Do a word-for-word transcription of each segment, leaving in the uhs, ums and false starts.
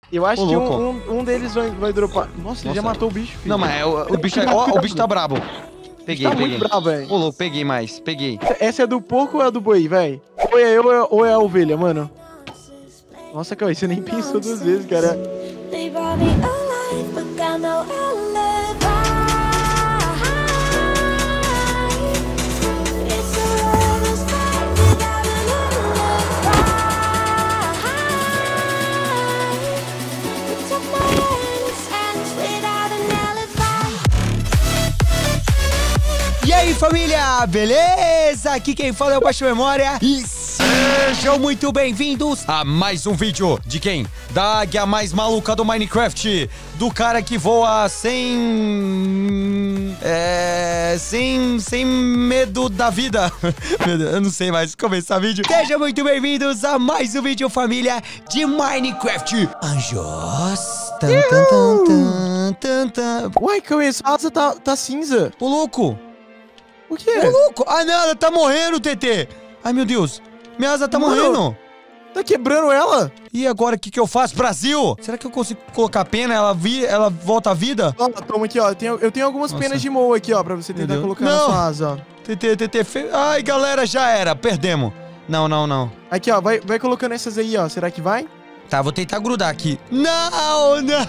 Eu acho Ô, que louco. um, um, um deles vai, vai dropar. Nossa, ele já Nossa. matou o bicho, filho. Não, mas é, o, o bicho é, ó, o bicho tá brabo. Peguei, Tá peguei. muito bravo, velho. Ô, louco, peguei mais, peguei. Essa é do porco ou é do boi, velho? Ou é eu ou é, ou é a ovelha, mano? Nossa, Cauê, você nem pensou duas vezes, cara. They brought me alive, but got no alibi. It's a lover's fight without an alibi. You took my hand in silence without an alibi. E aí, família, beleza? Aqui quem fala é o Baixo Memória e sejam muito bem-vindos a mais um vídeo de quem? Da águia mais maluca do Minecraft, do cara que voa sem... É... sem... sem medo da vida. Meu Deus, eu não sei mais começar vídeo. Sejam muito bem-vindos a mais um vídeo, família, de Minecraft Anjos. Tan, tan, tan, tan, tan, tan. Uai, Cauê, essa asa tá, tá cinza. Ô, louco. O quê? Ô, louco! Ah, não, ela tá morrendo, T T! Ai, meu Deus! Minha asa tá Mano. morrendo! Tá quebrando ela? E agora, o que que eu faço? Brasil! Será que eu consigo colocar pena? Ela, vi, ela volta à vida? Ó, toma aqui, ó. Eu tenho, eu tenho algumas Nossa. penas de moa aqui, ó, pra você tentar Deus. colocar Não. na sua asa, ó. T T, T T, fe... Ai, galera, já era! Perdemos! Não, não, não. Aqui, ó, vai, vai colocando essas aí, ó. Será que vai? Tá, vou tentar grudar aqui. Não, não!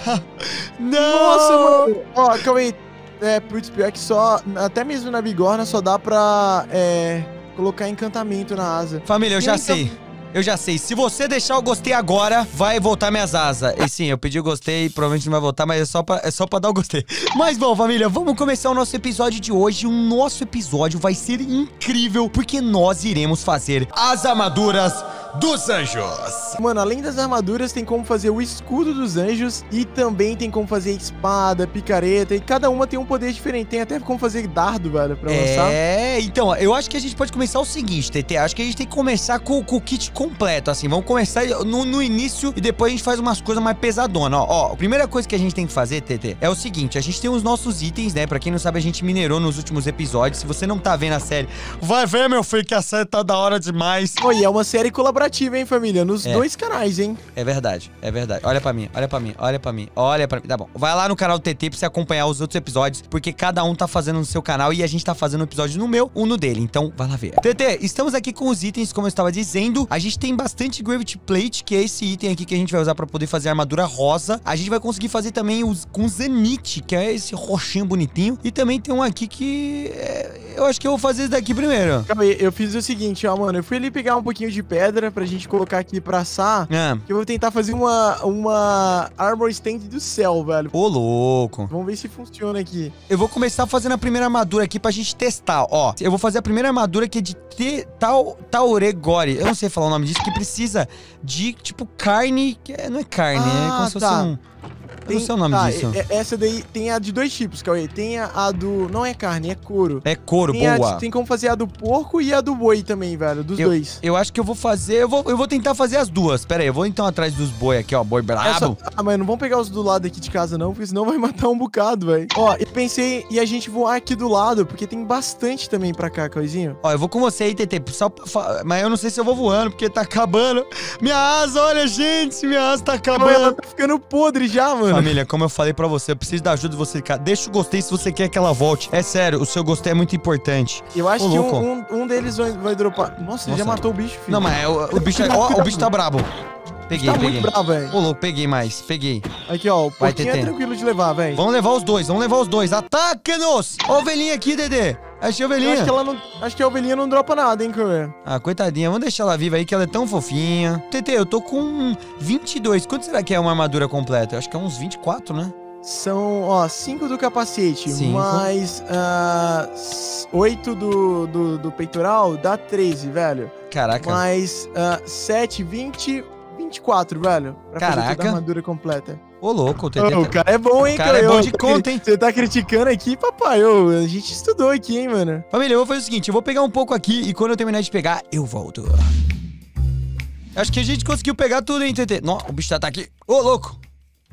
Não! Nossa, mano. Ó, Cauê, é, putz, pior que só, até mesmo na bigorna só dá pra, é, colocar encantamento na asa. Família, eu E já aí, sei. Eu já sei. Se você deixar o gostei agora, vai voltar minhas asas. E sim, eu pedi o gostei, provavelmente não vai voltar, mas é só pra, é só pra dar o gostei. Mas bom, família, vamos começar o nosso episódio de hoje. O nosso episódio vai ser incrível, porque nós iremos fazer as armaduras dos anjos. Mano, além das armaduras, tem como fazer o escudo dos anjos e também tem como fazer espada, picareta, e cada uma tem um poder diferente. Tem até como fazer dardo, velho, pra lançar. É, então, eu acho que a gente pode começar o seguinte, T T. Acho que a gente tem que começar com, com o kit completo, assim. Vamos começar no, no início e depois a gente faz umas coisas mais pesadonas. Ó, ó, a primeira coisa que a gente tem que fazer, T T, é o seguinte. A gente tem os nossos itens, né? Pra quem não sabe, a gente minerou nos últimos episódios. Se você não tá vendo a série, vai ver, meu filho, que a série tá da hora demais. Pô, e é uma série colaborativa, hein, família? Nos É. dois canais, hein? É verdade, é verdade. Olha pra mim, olha pra mim, olha pra mim, olha pra mim. Tá bom. Vai lá no canal do T T pra você acompanhar os outros episódios, porque cada um tá fazendo no seu canal e a gente tá fazendo um episódio no meu, um no dele. Então, vai lá ver. T T, estamos aqui com os itens, como eu estava dizendo. A gente tem bastante Gravity Plate, que é esse item aqui que a gente vai usar pra poder fazer a armadura rosa. A gente vai conseguir fazer também os com Zanite, que é esse roxinho bonitinho. E também tem um aqui que... é, eu acho que eu vou fazer esse daqui primeiro. Calma aí, eu fiz o seguinte, ó, mano. Eu fui ali pegar um pouquinho de pedra pra gente colocar aqui pra assar. Ah, Que eu vou tentar fazer uma, uma armor stand do céu, velho. ô louco. Vamos ver se funciona aqui. Eu vou começar fazendo a primeira armadura aqui pra gente testar, ó. Eu vou fazer a primeira armadura que é de te, tal, Tauregore. Eu não sei falar o nome disso, que precisa de, tipo, carne... Que é, não é carne, é como Ah, se fosse tá. um... Eu não sei o nome tá, disso. é- é- essa daí tem a de dois tipos, Cauê. Tem a, a do... Não é carne, é couro. É couro, Tem, a- boa. tem como fazer a do porco e a do boi também, velho. Dos Eu, dois. eu acho que eu vou fazer... Eu vou, eu vou tentar fazer as duas. Pera aí, eu vou então atrás dos boi aqui, ó. Boi brabo. Essa- ah, mas não vamos pegar os do lado aqui de casa, não, porque senão vai matar um bocado, velho. Ó, eu pensei em a gente voar aqui do lado, porque tem bastante também pra cá, Cauêzinho. Ó, eu vou com você aí, T T. Só pra fa- Mas eu não sei se eu vou voando, porque tá acabando. Minha asa, olha, gente. Minha asa tá Ela acabando. tá ficando podre já, mano. Família, como eu falei pra você, eu preciso da ajuda de você, cara. Deixa o gostei se você quer que ela volte. É sério, o seu gostei é muito importante. Eu acho Ô, que louco. um, um, um deles vai, vai dropar. Nossa, ele já Nossa. matou o bicho, filho. Não, mas é, o, o bicho é, ó, o bicho tá brabo. Peguei, Tá peguei. muito bravo, velho. Ô, louco, peguei mais, peguei. Aqui, ó, o Vai, porquinho é T T. tranquilo de levar, velho. Vamos levar os dois, vamos levar os dois. Ataque-nos! Ó a ovelhinha aqui, Dedê. Achei a Eu ovelhinha. acho que ela não. Acho que a ovelhinha não dropa nada, hein, Cauê? Ah, coitadinha, vamos deixar ela viva aí, que ela é tão fofinha. T T, eu tô com vinte e dois. Quanto será que é uma armadura completa? Eu acho que é uns vinte e quatro, né? São, ó, cinco do capacete, Cinco. mais ah, oito do, do, do peitoral, dá treze, velho. Caraca. Mais ah, sete, vinte, vinte e quatro, velho. Pra fazer Caraca. toda a armadura completa. Ô, louco, o T Ô, T. o tá- cara é bom, hein, O cara é bom Ô, de conta, hein? Você tá criticando aqui, papai? Ô, a gente estudou aqui, hein, mano? Família, eu vou fazer o seguinte, eu vou pegar um pouco aqui e quando eu terminar de pegar, eu volto. Acho que a gente conseguiu pegar tudo, hein, T T? Não, o bicho tá aqui. Ô, louco.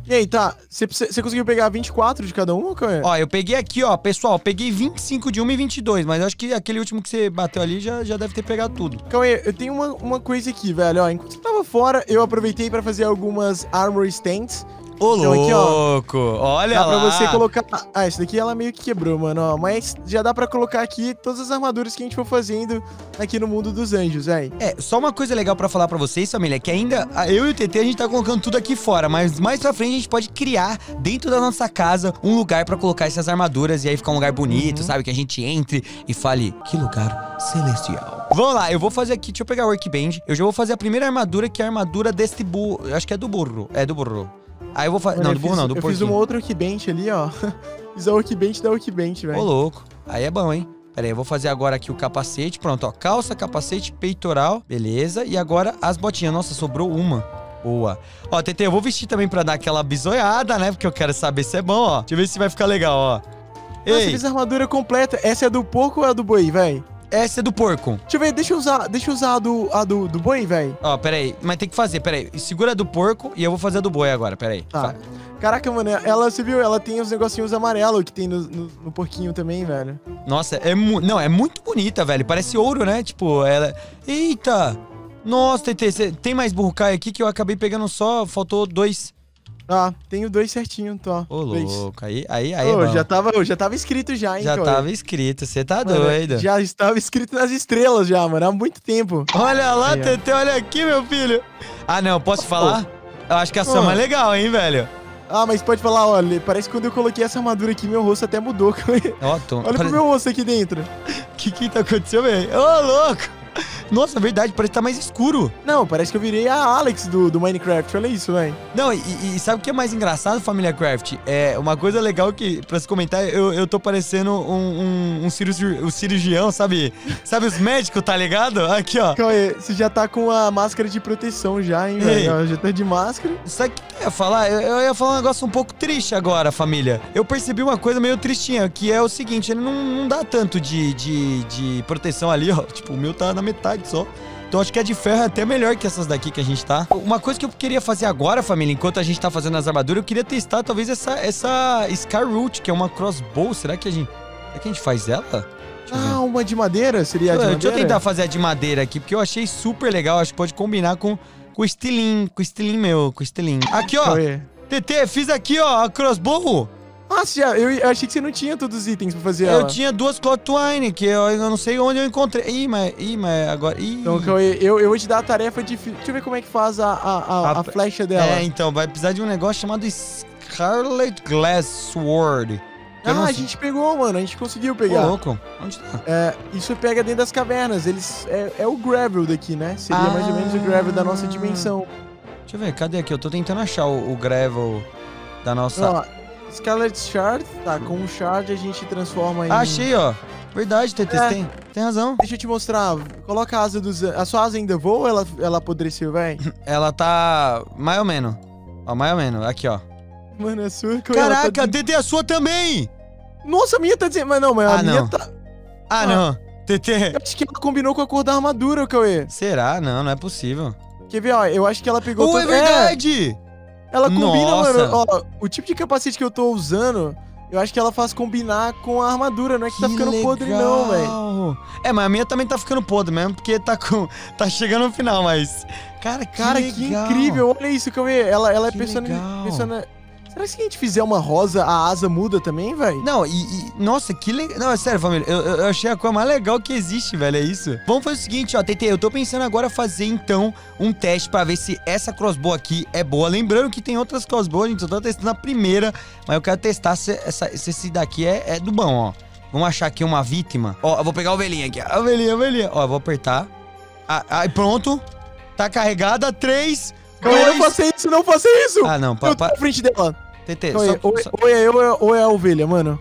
E aí, tá, você precisa- você conseguiu pegar vinte e quatro de cada um, Cauê? Ó, eu peguei aqui, ó, pessoal, peguei vinte e cinco de uma e vinte e dois, mas eu acho que aquele último que você bateu ali já, já deve ter pegado tudo. Cauê, eu tenho uma, uma coisa aqui, velho, ó, enquanto você tava fora, eu aproveitei pra fazer algumas armor stands. Ô, Então aqui, ó, louco, olha dá lá. pra você colocar... Ah, essa daqui ela meio que quebrou, mano, ó, mas já dá pra colocar aqui todas as armaduras que a gente for fazendo aqui no mundo dos anjos, velho. É, só uma coisa legal pra falar pra vocês, família, que ainda a- eu e o T T a gente tá colocando tudo aqui fora, mas mais pra frente a gente pode criar dentro da nossa casa um lugar pra colocar essas armaduras e aí ficar um lugar bonito, Uhum. sabe? Que a gente entre e fale, que lugar celestial. Vamos lá, eu vou fazer aqui, deixa eu pegar o workbench, eu já vou fazer a primeira armadura, que é a armadura deste burro, eu acho que é do burro, é do burro. Aí eu vou fazer, Mano, não, eu do burro fiz- não, do Eu fiz porquinho. uma outra workbench ali, ó. Fiz a workbench da workbench, Ô, velho. louco. Aí é bom, hein? Pera aí, eu vou fazer agora aqui o capacete. Pronto, ó. Calça, capacete, peitoral. Beleza. E agora as botinhas. Nossa, sobrou uma. Boa. Ó, T T, eu vou vestir também pra dar aquela bisoiada, né? Porque eu quero saber se é bom, ó. Deixa eu ver se vai ficar legal, ó. Nossa, Ei, fiz a armadura completa. Essa é do porco ou é a do boi, velho? essa é do porco. Deixa eu ver, deixa eu usar, deixa eu usar a do, a do, do boi, velho. Ó, pera aí. Mas tem que fazer, pera aí. Segura a do porco e eu vou fazer a do boi agora, pera aí. Tá. Fa- Caraca, mano, ela, você viu? Ela tem os negocinhos amarelos que tem no, no, no porquinho também, velho. Nossa, é mu... Não, é muito bonita, velho. Parece ouro, né? Tipo, ela... Eita! Nossa, T T, cê- tem mais burrucai aqui que eu acabei pegando só... Faltou dois. Ah, tenho dois certinho, tô. Ô, Dois. louco. Aí, aí, aí Ô, é bom. já tava, ô, já tava escrito já, hein, Já Cauê? tava escrito, você tá Mano, doido. Já estava escrito nas estrelas já, mano, há muito tempo. Olha lá, Aí, ó. T T, olha aqui, meu filho. Ah, não, posso falar? Eu acho que a sua é Ô. mais legal, hein, velho? Ah, mas pode falar, olha, parece que quando eu coloquei essa armadura aqui, meu rosto até mudou, Cauê. Ó, tô... Olha pro meu rosto aqui dentro. O que que tá acontecendo, velho? Ô, louco. Nossa, verdade, parece que tá mais escuro. Não, parece que eu virei a Alex do, do Minecraft, olha isso, velho. Não, e, e sabe o que é mais engraçado, Família Craft? É uma coisa legal que, pra se comentar, eu, eu tô parecendo um, um, um, cirurgi, um cirurgião, sabe? Sabe os médicos, tá ligado? Aqui, ó. Cauê, você já tá com a máscara de proteção já, hein, Ei. velho? Ó, já tá de máscara. Sabe o que eu ia falar? Eu, eu ia falar um negócio um pouco triste agora, família. Eu percebi uma coisa meio tristinha, que é o seguinte, ele não, não dá tanto de, de, de proteção ali, ó. Tipo, o meu tá na metade só. Então acho que a de ferro é até melhor que essas daqui que a gente tá. Uma coisa que eu queria fazer agora, família, enquanto a gente tá fazendo as armaduras, eu queria testar talvez essa, essa Scar Root, que é uma crossbow. Será que a gente... Será que a gente faz ela? Deixa eu ver. Ah, uma de madeira? Seria a de Deixa eu- madeira? Deixa eu tentar fazer a de madeira aqui, porque eu achei super legal. Acho que pode combinar com, com o estilinho, com o estilinho meu, com o estilinho. Aqui, ó. Cauê. T T, fiz aqui, ó, a crossbow. Ah, você já, eu, eu achei que você não tinha todos os itens pra fazer Eu ela. tinha duas Cloth Twine, que eu, eu não sei onde eu encontrei. Ih, mas, ih, mas agora... Ih. Então, Cauê, eu, eu vou te dar a tarefa de... fi- Deixa eu ver como é que faz a, a, a, A- a flecha dela. É, então, vai precisar de um negócio chamado Scarlet Glass Sword. Eu ah, não a sei. gente pegou, mano. A gente conseguiu Ô, pegar. louco. Onde tá? É, isso pega dentro das cavernas. Eles é, é o gravel daqui, né? Seria Ah. mais ou menos o gravel da nossa dimensão. Deixa eu ver, cadê aqui? Eu tô tentando achar o, o gravel da nossa... Ó, Scarlet Shard, tá? Com um shard a gente transforma em... Ah, achei, ó. Verdade, T T, É. tem, tem razão. Deixa eu te mostrar. Coloca a asa dos... A sua asa ainda voa ou ela, ela apodreceu, véi? Ela tá mais ou menos. Ó, mais ou menos. Aqui, ó. Mano, é sua. Cauê, ela Caraca, tá T T, a sua também! dizendo- Nossa, a minha tá dizendo... Mas não, mas Ah, a minha não. tá... Ah, Ah. não. T T. Eu acho que ela combinou com a cor da armadura, Cauê. Será? Não, não é possível. Quer ver, ó? Eu acho que ela pegou... Oh, é todo- verdade! Ela combina, Nossa. mano. Ó, o tipo de capacete que eu tô usando, eu acho que ela faz combinar com a armadura. Não é que, tá ficando podre, não, velho. velho. É, mas a minha também tá ficando podre mesmo, porque tá com... Tá chegando no final, mas... Cara, que Cara, legal. que incrível. Olha isso, Cauê. Ela, ela é Que persona... legal. persona... Será que se a gente fizer uma rosa, a asa muda também, velho? Não, e, e- Nossa, que legal. Não, é sério, família. Eu, eu- eu achei a coisa mais legal que existe, velho. É isso. Vamos fazer o seguinte, ó, T T. Eu tô pensando agora fazer, então, um teste pra ver se essa crossbow aqui é boa. Lembrando que tem outras crossbows, gente. Eu tô testando a primeira, mas eu quero testar se, essa, se esse daqui é, é do bom, ó. Vamos achar aqui uma vítima. Ó, eu vou pegar a ovelhinha aqui. A ovelhinha, a ovelhinha. Ó, eu vou apertar. Ah, aí, pronto. Tá carregada. Três, Cauê, não dois... faça isso, não faça isso! Ah, não. Eu Pa, tô pa, na frente dela. T T, Cauê, só, ou, só- ou é eu ou é- ou é a ovelha, mano.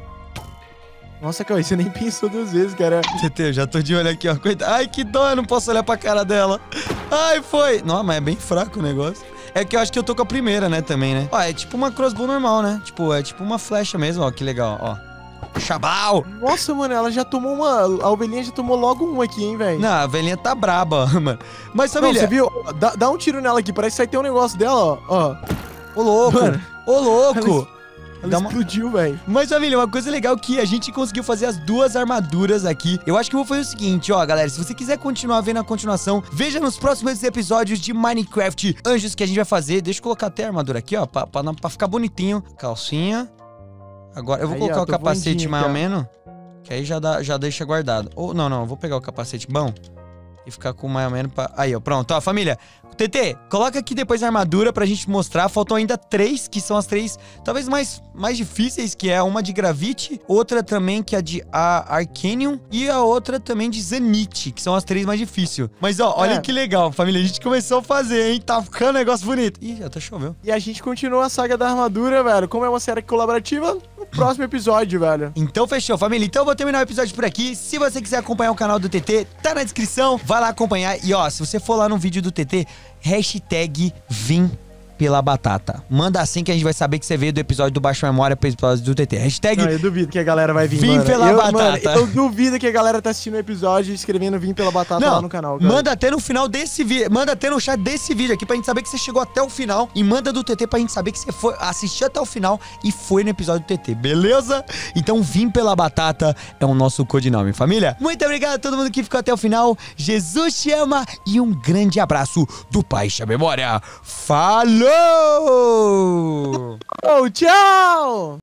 Nossa, Cauê, você nem pensou duas vezes, cara. T T, eu já tô de olho aqui, ó. Coitado. Ai, que dó, eu não posso olhar pra cara dela. Ai, foi. Não, mas é bem fraco o negócio. É que eu acho que eu tô com a primeira, né, também, né? Ó, é tipo uma crossbow normal, né? Tipo, é tipo uma flecha mesmo, ó. Que legal, ó. Chabal! Nossa, mano, ela já tomou uma... A ovelhinha já tomou logo um aqui, hein, velho? Não, a velhinha tá braba, mano. Mas, Não, família... você viu? Ó, Dá, dá um tiro nela aqui, parece que vai ter um negócio dela, ó. ó. Ô, louco. Mano. Ô, louco! Ela Dá uma- explodiu, velho. Mas, família, uma coisa legal que a gente conseguiu fazer as duas armaduras aqui. Eu acho que eu vou fazer o seguinte, ó, galera. Se você quiser continuar vendo a continuação, veja nos próximos episódios de Minecraft Anjos que a gente vai fazer. Deixa eu colocar até a armadura aqui, ó, pra, pra, pra ficar bonitinho. Calcinha. Agora, eu vou Aí, colocar ó, o tô capacete voandinho mais ou aqui, ó. menos, que aí já, dá, já deixa guardado. Ou, não, não, eu vou pegar o capacete bom e ficar com mais ou menos pra... Aí, ó, pronto. Ó, família, T T, coloca aqui depois a armadura pra gente mostrar. Faltam ainda três, que são as três, talvez mais, mais difíceis, que é uma de Gravity, outra também que é de a Arcanium e a outra também de Zanite, que são as três mais difíceis. Mas, ó, olha É. que legal, família. A gente começou a fazer, hein? Tá ficando um negócio bonito. Ih, até choveu. E a gente continua a saga da armadura, velho. Como é uma série colaborativa, no próximo episódio, velho. Então fechou, família. Então eu vou terminar o episódio por aqui. Se você quiser acompanhar o canal do T T, tá na descrição. Vai lá acompanhar. E ó, se você for lá no vídeo do T T, hashtag Vim pela batata. Manda assim que a gente vai saber que você veio do episódio do Baixo Memória pro episódio do T T. Hashtag Não, eu duvido que a galera vai vir, Vim mano. pela eu, batata. Mano, eu duvido que a galera tá assistindo o episódio e escrevendo Vim pela batata lá no canal, cara. manda até no final desse vídeo, manda até no chat desse vídeo aqui pra gente saber que você chegou até o final e manda do T T pra gente saber que você foi assistir até o final e foi no episódio do T T, beleza? Então Vim pela batata é o nosso codinome, família. Muito obrigado a todo mundo que ficou até o final. Jesus te ama e um grande abraço do Baixa Memória. Falou! Oh, tchau!